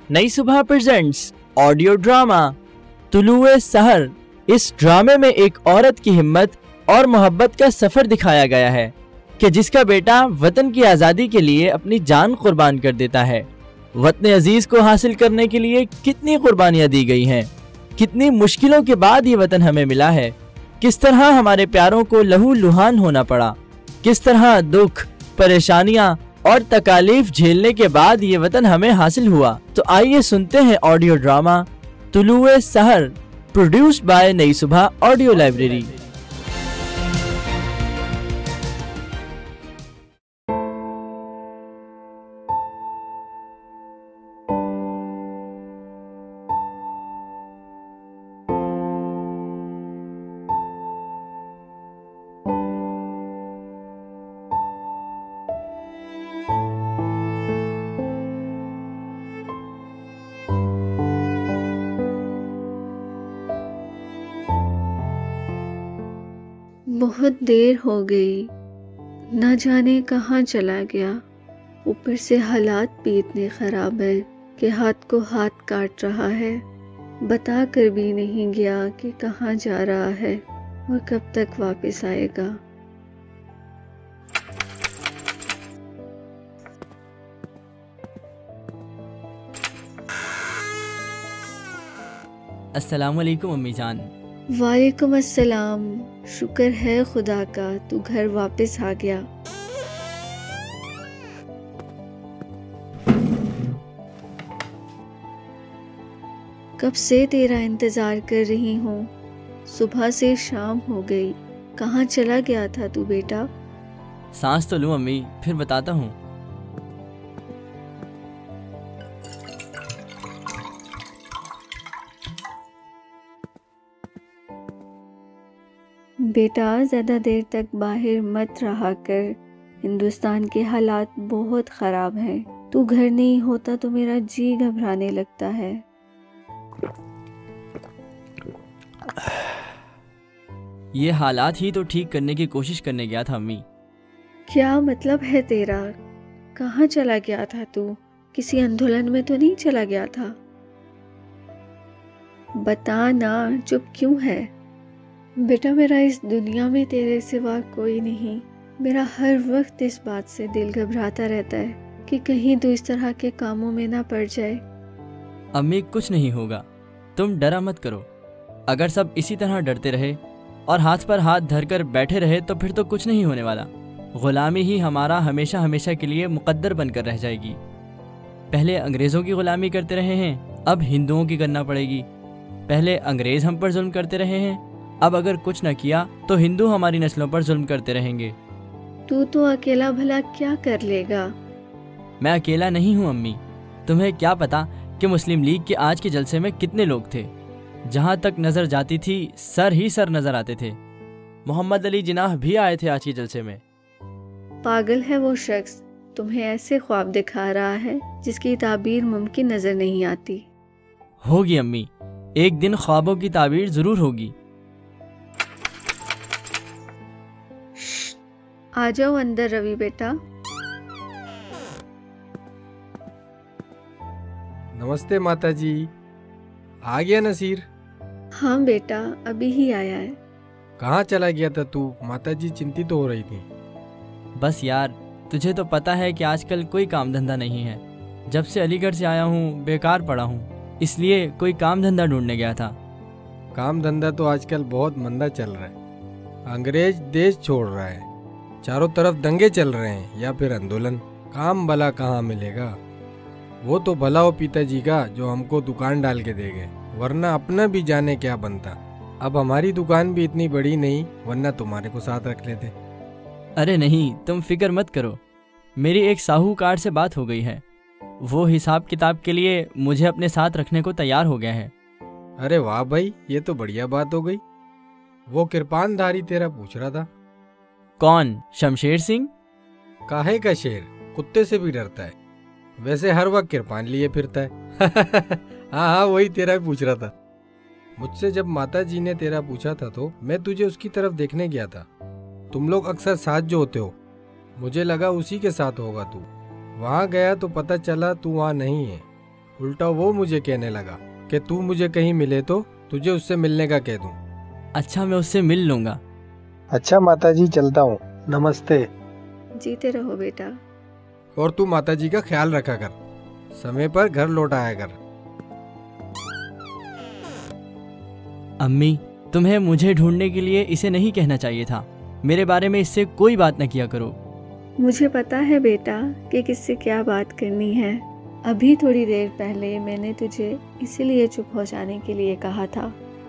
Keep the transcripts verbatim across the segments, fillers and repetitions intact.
नई सुबह presents audio drama तुलुए सहर। इस ड्रामे में एक औरत की हिम्मत और मोहब्बत का सफर दिखाया गया है कि जिसका बेटा वतन की आज़ादी के लिए अपनी जान कुर्बान कर देता है। वतन अजीज को हासिल करने के लिए कितनी कुर्बानियां दी गई हैं, कितनी मुश्किलों के बाद ये वतन हमें मिला है, किस तरह हमारे प्यारों को लहू लुहान होना पड़ा, किस तरह दुख, परेशानियां और तकालीफ झेलने के बाद ये वतन हमें हासिल हुआ। तो आइए सुनते हैं ऑडियो ड्रामा तुलुए सहर, प्रोड्यूस्ड बाय नई सुबह ऑडियो लाइब्रेरी। बहुत देर हो गई, न जाने कहाँ चला गया। ऊपर से हालात भी इतने ख़राब हैं कि हाथ को हाथ काट रहा है। बता कर भी नहीं गया कि कहाँ जा रहा है और कब तक वापस आएगा। अस्सलाम वालेकुम अम्मी जान। वालेकुम अस्सलाम। शुक्र है खुदा का तू घर वापस आ गया। कब से तेरा इंतजार कर रही हूँ। सुबह से शाम हो गई, कहाँ चला गया था तू बेटा? सांस तो लूं अम्मी, फिर बताता हूँ। बेटा ज़्यादा देर तक बाहर मत रहा कर, हिंदुस्तान के हालात बहुत ख़राब हैं। तू घर नहीं होता तो मेरा जी घबराने लगता है। ये हालात ही तो ठीक करने की कोशिश करने गया था अम्मी। क्या मतलब है तेरा? कहाँ चला गया था तू? किसी आंदोलन में तो नहीं चला गया था? बता ना, चुप क्यों है? बेटा मेरा इस दुनिया में तेरे सिवा कोई नहीं। मेरा हर वक्त इस बात से दिल घबराता रहता है कि कहीं तू इस तरह के कामों में ना पड़ जाए। अम्मी कुछ नहीं होगा, तुम डरा मत करो। अगर सब इसी तरह डरते रहे और हाथ पर हाथ धरकर बैठे रहे तो फिर तो कुछ नहीं होने वाला। गुलामी ही हमारा हमेशा हमेशा के लिए मुकद्दर बनकर रह जाएगी। पहले अंग्रेज़ों की गुलामी करते रहे हैं, अब हिंदुओं की करना पड़ेगी। पहले अंग्रेज़ हम पर जुल्म करते रहे हैं, अब अगर कुछ न किया तो हिंदू हमारी नस्लों पर जुल्म करते रहेंगे। तू तो अकेला भला क्या कर लेगा? मैं अकेला नहीं हूँ अम्मी। तुम्हें क्या पता कि मुस्लिम लीग के आज के जलसे में कितने लोग थे। जहाँ तक नज़र जाती थी सर ही सर नज़र आते थे। मोहम्मद अली जिनाह भी आए थे आज के जलसे में। पागल है वो शख्स, तुम्हें ऐसे ख्वाब दिखा रहा है जिसकी ताबीर मुमकिन नज़र नहीं आती। होगी अम्मी, एक दिन ख्वाबों की ताबीर ज़रूर होगी। आ जाओ अंदर रवि बेटा। नमस्ते माता जी। आ गया नसीर? हाँ बेटा, अभी ही आया है। कहाँ चला गया था तू? माता जी चिंतित तो हो रही थी। बस यार, तुझे तो पता है कि आजकल कोई काम धंधा नहीं है। जब से अलीगढ़ से आया हूँ बेकार पड़ा हूँ, इसलिए कोई काम धंधा ढूंढने गया था। काम धंधा तो आजकल बहुत मंदा चल रहा है। अंग्रेज देश छोड़ रहा है, चारों तरफ दंगे चल रहे हैं या फिर आंदोलन। काम भला कहाँ मिलेगा? वो तो भला हो पिताजी का जो हमको दुकान डाल के दे गए, वरना अपना भी जाने क्या बनता। अब हमारी दुकान भी इतनी बड़ी नहीं, वरना तुम्हारे को साथ रख लेते। अरे नहीं, तुम फिक्र मत करो। मेरी एक साहूकार से बात हो गई है, वो हिसाब किताब के लिए मुझे अपने साथ रखने को तैयार हो गया है। अरे वाह भाई, ये तो बढ़िया बात हो गई। वो कृपानधारी तेरा पूछ रहा था। कौन? शमशेर सिंह? काहे का शेर, कुत्ते से भी डरता है। वैसे हर वक्त कृपान लिए फिरता है। हाँ हाँ, वही तेरा पूछ रहा था। मुझसे जब माता जी ने तेरा पूछा था तो मैं तुझे उसकी तरफ देखने गया था। तुम लोग अक्सर साथ जो होते हो, मुझे लगा उसी के साथ होगा तू। वहाँ गया तो पता चला तू वहाँ नहीं है। उल्टा वो मुझे कहने लगा कि तू मुझे कहीं मिले तो तुझे उससे मिलने का कह दूं। अच्छा, मैं उससे मिल लूंगा। अच्छा माताजी, चलता हूँ, नमस्ते। जीते रहो बेटा। और तू माताजी का ख्याल रखा कर, समय पर घर लौट आया कर। अम्मी, तुम्हें मुझे ढूंढने के लिए इसे नहीं कहना चाहिए था। मेरे बारे में इससे कोई बात न किया करो। मुझे पता है बेटा कि किससे क्या बात करनी है। अभी थोड़ी देर पहले मैंने तुझे इसीलिए चुप हो जाने के लिए कहा था।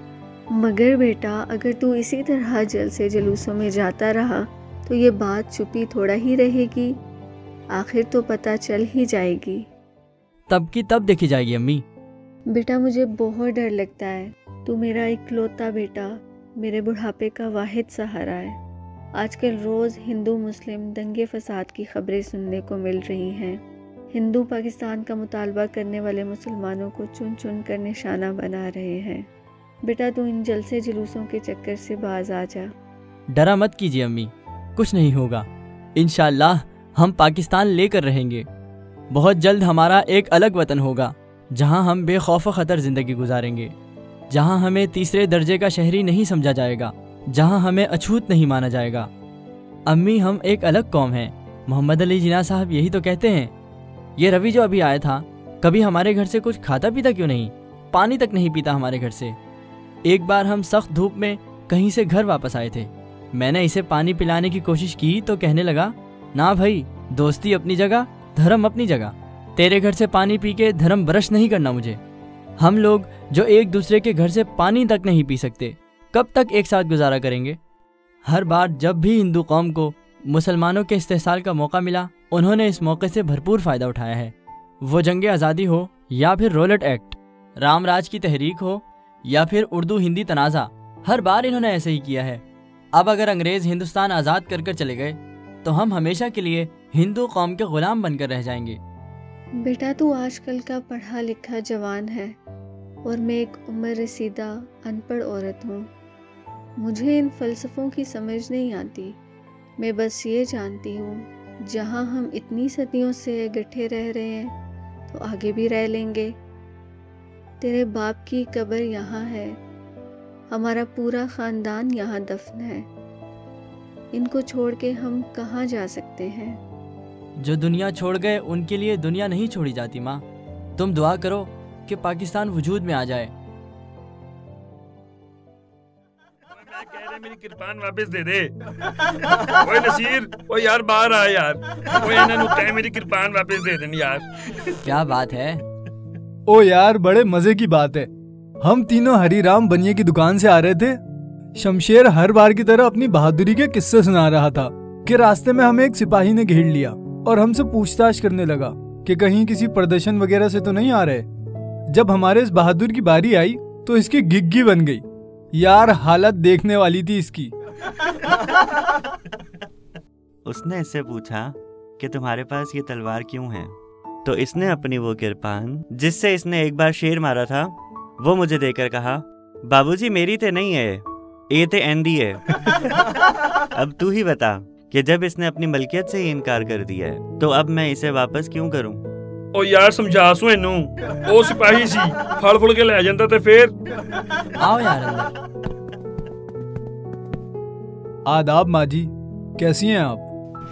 मगर बेटा, अगर तू इसी तरह जलसे जुलूसों में जाता रहा तो ये बात छुपी थोड़ा ही रहेगी, आखिर तो पता चल ही जाएगी। तब की तब देखी जाएगी अम्मी। बेटा, मुझे बहुत डर लगता है। तू मेरा इकलौता बेटा, मेरे बुढ़ापे का वाहिद सहारा है। आजकल रोज़ हिंदू मुस्लिम दंगे फसाद की खबरें सुनने को मिल रही हैं। हिंदू पाकिस्तान का मुतालबा करने वाले मुसलमानों को चुन चुन कर निशाना बना रहे हैं। बेटा, तू इन जलसे जुलूसों के चक्कर से बाज आ जा। डरा मत कीजिए अम्मी, कुछ नहीं होगा। इंशाअल्लाह हम पाकिस्तान लेकर रहेंगे। बहुत जल्द हमारा एक अलग वतन होगा जहां हम बेखौफ खतर ज़िंदगी गुजारेंगे, जहां हमें तीसरे दर्जे का शहरी नहीं समझा जाएगा, जहां हमें अछूत नहीं माना जाएगा। अम्मी, हम एक अलग कौम हैं। मोहम्मद अली जिन्ना साहब यही तो कहते हैं। ये रवि जो अभी आया था, कभी हमारे घर से कुछ खाता पीता क्यों नहीं? पानी तक नहीं पीता हमारे घर से। एक बार हम सख्त धूप में कहीं से घर वापस आए थे। मैंने इसे पानी पिलाने की कोशिश की तो कहने लगा, ना भाई, दोस्ती अपनी जगह, धर्म अपनी जगह। तेरे घर से पानी पी के धर्म ब्रश नहीं करना मुझे। हम लोग जो एक दूसरे के घर से पानी तक नहीं पी सकते, कब तक एक साथ गुजारा करेंगे? हर बार जब भी हिंदू कौम को मुसलमानों के इस्तेहसाल का मौका मिला, उन्होंने इस मौके से भरपूर फ़ायदा उठाया है। वो जंग आज़ादी हो या फिर रोलेट एक्ट, राम राज की तहरीक हो या फिर उर्दू हिंदी तनाज़ा, हर बार इन्होंने ऐसे ही किया है। अब अगर अंग्रेज़ हिंदुस्तान आज़ाद कर कर चले गए तो हम हमेशा के लिए हिंदू कौम के ग़ुलाम बनकर रह जाएंगे। बेटा, तू आजकल का पढ़ा लिखा जवान है और मैं एक उम्र रसीदा अनपढ़ औरत हूँ। मुझे इन फ़लसफ़ों की समझ नहीं आती। मैं बस ये जानती हूँ, जहाँ हम इतनी सदियों से इकट्ठे रह रहे हैं तो आगे भी रह लेंगे। तेरे बाप की कब्र यहाँ है, हमारा पूरा ख़ानदान यहाँ दफन है। इनको छोड़ के हम कहाँ जा सकते हैं? जो दुनिया छोड़ गए उनके लिए दुनिया नहीं छोड़ी जाती माँ। तुम दुआ करो कि पाकिस्तान वजूद में आ जाए। मैं कह रहा मेरी किरपान वापस दे दे। ओए नसीर, ओ यार बाहर आ यार। ओए इन्हां नूं कह मेरी किरपान वापस दे देन यार। क्या बात है? ओ यार, बड़े मजे की बात है। हम तीनों हरीराम बनिए की दुकान से आ रहे थे। शमशेर हर बार की तरह अपनी बहादुरी के किस्से सुना रहा था कि रास्ते में हमें एक सिपाही ने घेर लिया और हमसे पूछताछ करने लगा कि कहीं किसी प्रदर्शन वगैरह से तो नहीं आ रहे। जब हमारे इस बहादुर की बारी आई तो इसकी गिग्गी बन गई। यार, हालत देखने वाली थी इसकी। उसने इससे पूछा कि तुम्हारे पास ये तलवार क्यों है? तो इसने अपनी वो किरपान जिससे इसने एक बार शेर मारा था वो मुझे देकर कहा, बाबूजी मेरी ते नहीं है, ये ते एंदी है। अब तू ही बता कि जब इसने अपनी मलकियत से ही इनकार कर दिया है तो अब मैं इसे वापस क्यों करूं? ओ यार समझा सो इनू, ओ सिपाही सी फल फुल के ले जाता ते फिर। आओ यार अंदर। आदाब माँ जी, कैसी हैं आप?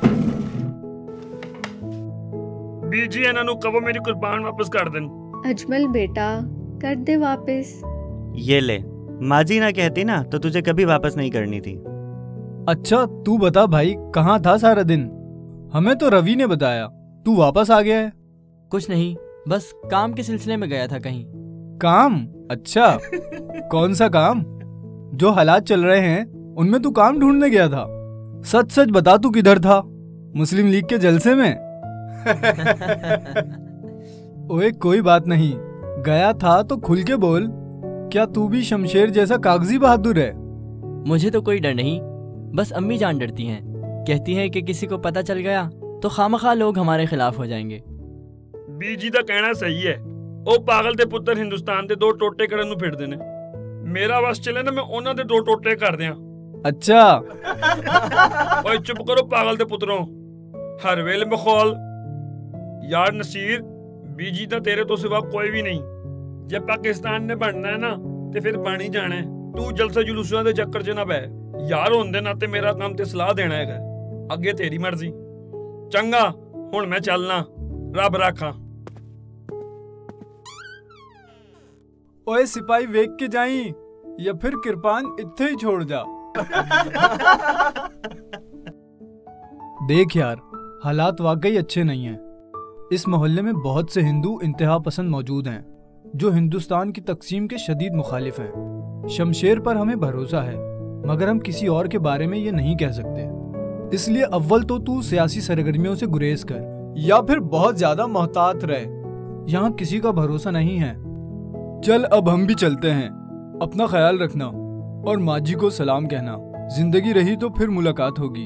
बीजी इन्हां नूं कहो मेरी कुर्बान वापस कर देन। अजमल बेटा, कर दे वापस। ये ले, माजी ना कहती ना तो तुझे कभी वापस नहीं करनी थी। अच्छा, तू बता भाई, कहाँ था सारा दिन? हमें तो रवि ने बताया तू वापस आ गया है। कुछ नहीं, बस काम के सिलसिले में गया था कहीं। काम? अच्छा, कौन सा काम? जो हालात चल रहे हैं उनमें तू काम ढूंढने गया था। सच सच बता, तू किधर था? मुस्लिम लीग के जलसे में? ओए कोई बात नहीं, गया था तो खुल के बोल। क्या तू भी शमशेर जैसा कागजी बहादुर है? मुझे तो कोई डर नहीं, बस अम्मी जान डरती हैं। कहती हैं कि किसी को पता चल गया तो खामखा लोग हमारे खिलाफ हो जाएंगे। बीजी दा कहना सही है। ओ पागल दे पुੱਤਰ हिंदुस्तान दे दो टोटे करन नूं फिरदे ने। मेरा वस चले ना मैं उन्हां दे दो टोटे कर दियां। अच्छा। ओए चुप करो पागल दे पुत्रों, हर वेले मखौल। यार नसीर, बीजी तो तेरे तो सिवा कोई भी नहीं। जब पाकिस्तान ने बनना है ना ते फिर बन ही जाना है। तू जलसा जुलूसां दे चक्कर च ना पै यार। होंदे नाते मेरा काम ते सलाह देना है, अगे तेरी मर्जी। चंगा हुण मैं चलना, रब राखा। ओए सिपाही वेख के जाई या फिर किरपान इत्थे ही छोड़ जा। देख यार, हालात वाकई अच्छे नहीं हैं। इस मोहल्ले में बहुत से हिंदू इंतहा पसंद मौजूद हैं जो हिंदुस्तान की तकसीम के शदीद मुखालिफ हैं। शमशेर पर हमें भरोसा है, मगर हम किसी और के बारे में ये नहीं कह सकते। इसलिए अव्वल तो तू सियासी सरगर्मियों से गुरेज कर या फिर बहुत ज्यादा मोहतात रहे। यहाँ किसी का भरोसा नहीं है। चल अब हम भी चलते हैं। अपना ख्याल रखना और माजी को सलाम कहना। जिंदगी रही तो फिर मुलाकात होगी।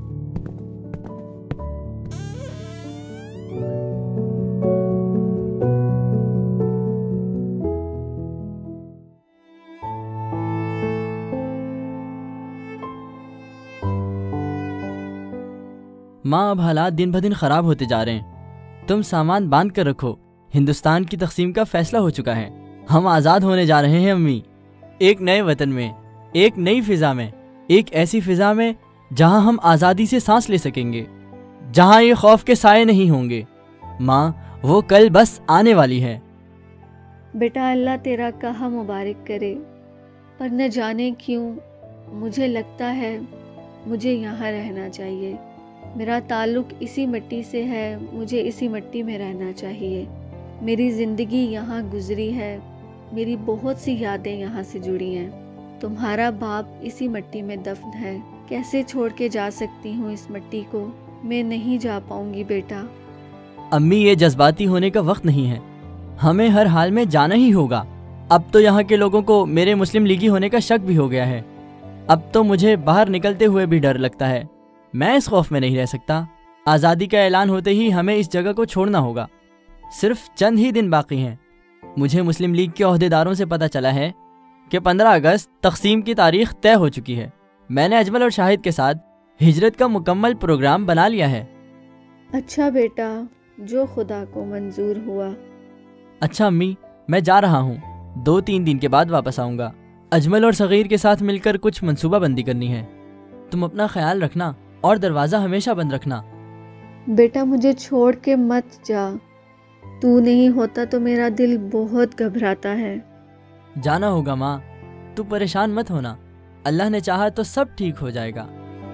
माँ, अब हालात दिन ब दिन खराब होते जा रहे हैं। तुम सामान बांध कर रखो। हिंदुस्तान की तकसीम का फैसला हो चुका है। हम आज़ाद होने जा रहे हैं अम्मी। एक नए वतन में, एक नई फिजा में, एक ऐसी फिजा में जहां हम आज़ादी से सांस ले सकेंगे, जहां ये खौफ के साए नहीं होंगे। माँ, वो कल बस आने वाली है। बेटा, अल्लाह तेरा कहा मुबारक करे, पर न जाने क्यों मुझे लगता है मुझे यहाँ रहना चाहिए। मेरा ताल्लुक इसी मिट्टी से है, मुझे इसी मिट्टी में रहना चाहिए। मेरी ज़िंदगी यहाँ गुजरी है, मेरी बहुत सी यादें यहाँ से जुड़ी हैं। तुम्हारा बाप इसी मिट्टी में दफन है। कैसे छोड़ के जा सकती हूँ इस मिट्टी को? मैं नहीं जा पाऊंगी बेटा। अम्मी, ये जज्बाती होने का वक्त नहीं है। हमें हर हाल में जाना ही होगा। अब तो यहाँ के लोगों को मेरे मुस्लिम लीगी होने का शक भी हो गया है। अब तो मुझे बाहर निकलते हुए भी डर लगता है। मैं इस खौफ में नहीं रह सकता। आज़ादी का ऐलान होते ही हमें इस जगह को छोड़ना होगा। सिर्फ चंद ही दिन बाकी हैं। मुझे मुस्लिम लीग के ओहदेदारों से पता चला है कि पंद्रह अगस्त तकसीम की तारीख तय हो चुकी है। मैंने अजमल और शाहिद के साथ हिजरत का मुकम्मल प्रोग्राम बना लिया है। अच्छा बेटा, जो खुदा को मंजूर हुआ। अच्छा अम्मी, मैं जा रहा हूँ। दो तीन दिन के बाद वापस आऊँगा। अजमल और सगीर के साथ मिलकर कुछ मंसूबा बंदी करनी है। तुम अपना ख्याल रखना और दरवाज़ा हमेशा बंद रखना। बेटा, मुझे छोड़ के मत जा। तू नहीं होता तो मेरा दिल बहुत घबराता है। जाना होगा माँ, तू परेशान मत होना। अल्लाह ने चाहा तो सब ठीक हो जाएगा।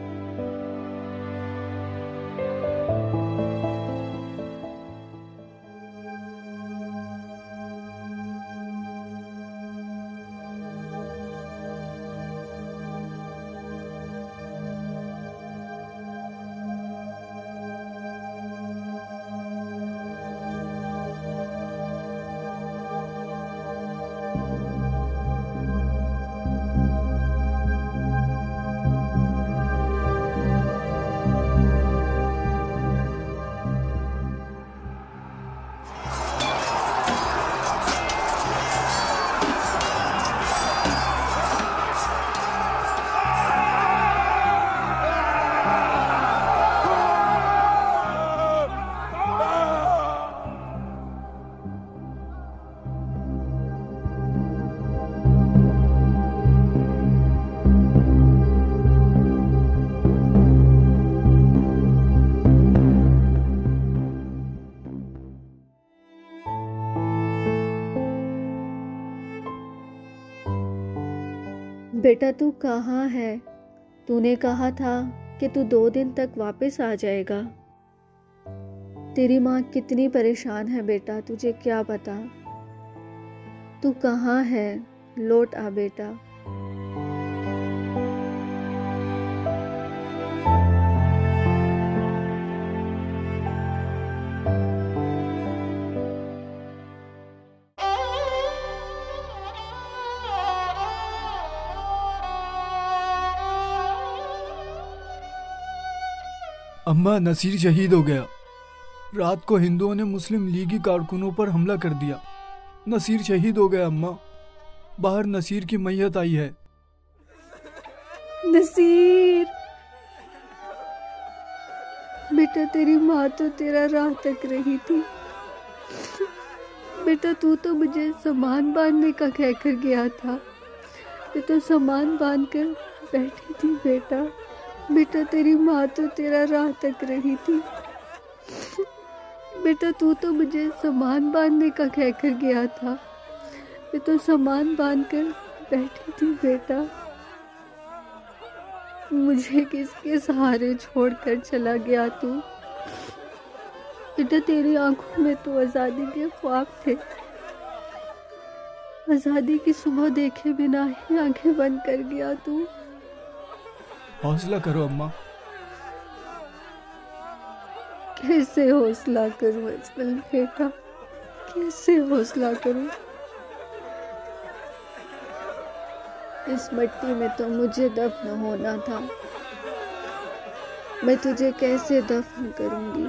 बेटा, तू कहाँ है? तूने कहा था कि तू दो दिन तक वापस आ जाएगा। तेरी माँ कितनी परेशान है बेटा, तुझे क्या पता। तू कहाँ है? लौट आ बेटा। अम्मा, नसीर शहीद हो गया। रात को हिंदुओं ने मुस्लिम लीगी कारकुनों पर हमला कर दिया। नसीर शहीद हो गया अम्मा। बाहर नसीर की मैयत आई है। नसीर बेटा, तेरी माँ तो तेरा राह तक रही थी। बेटा तू तो मुझे सामान बांधने का कहकर गया था, मैं तो सामान बांध कर बैठी थी बेटा। बेटा तेरी माँ तो तेरा राह तक रही थी। बेटा तू तो मुझे सामान बांधने का कहकर गया था, मैं तो सामान बांध कर बैठी थी बेटा। मुझे किसके सहारे छोड़कर चला गया तू? बेटा तेरी आंखों में तो आजादी के ख्वाब थे, आजादी की सुबह देखे बिना ही आंखें बंद कर गया तू। हौसला करो अम्मा। कैसे हौसला करूं अजमल बेटा, कैसे हौसला करूं? इस मिट्टी में तो मुझे दफन होना था, मैं तुझे कैसे दफन करूंगी?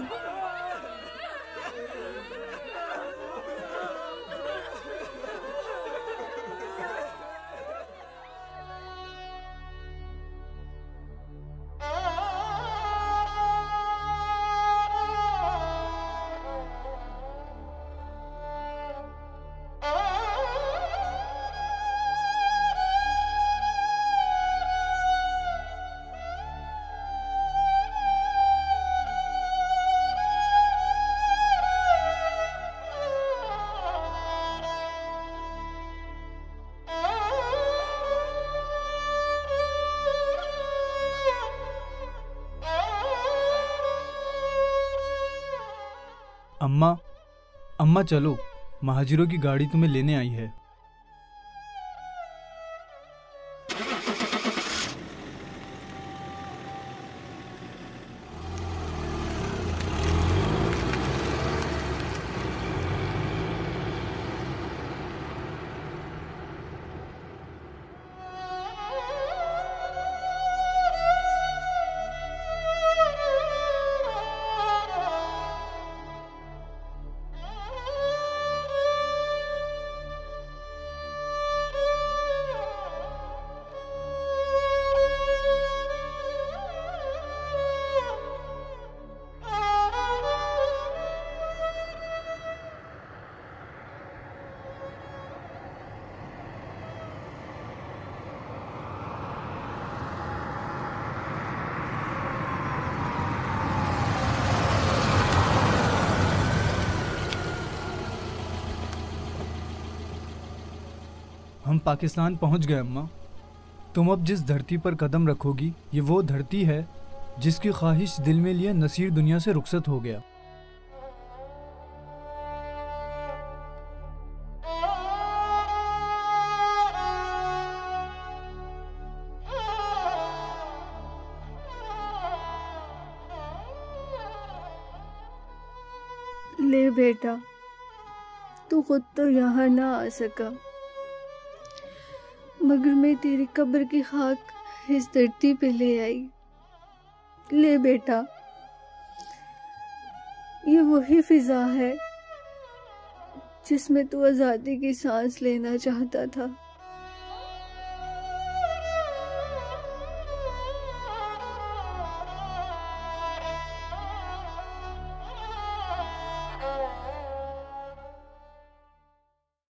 अम्मा, अम्मा चलो, महाजिरों की गाड़ी तुम्हें लेने आई है। हम पाकिस्तान पहुंच गए अम्मा। तुम अब जिस धरती पर कदम रखोगी ये वो धरती है जिसकी ख्वाहिश दिल में लिए नसीर दुनिया से रुखसत हो गया। ले बेटा, तू खुद तो यहाँ ना आ सका, मगर मैं तेरी कब्र की खाक इस धरती पे ले आई। ले बेटा, ये वही फिजा है जिसमें तू आजादी की सांस लेना चाहता था।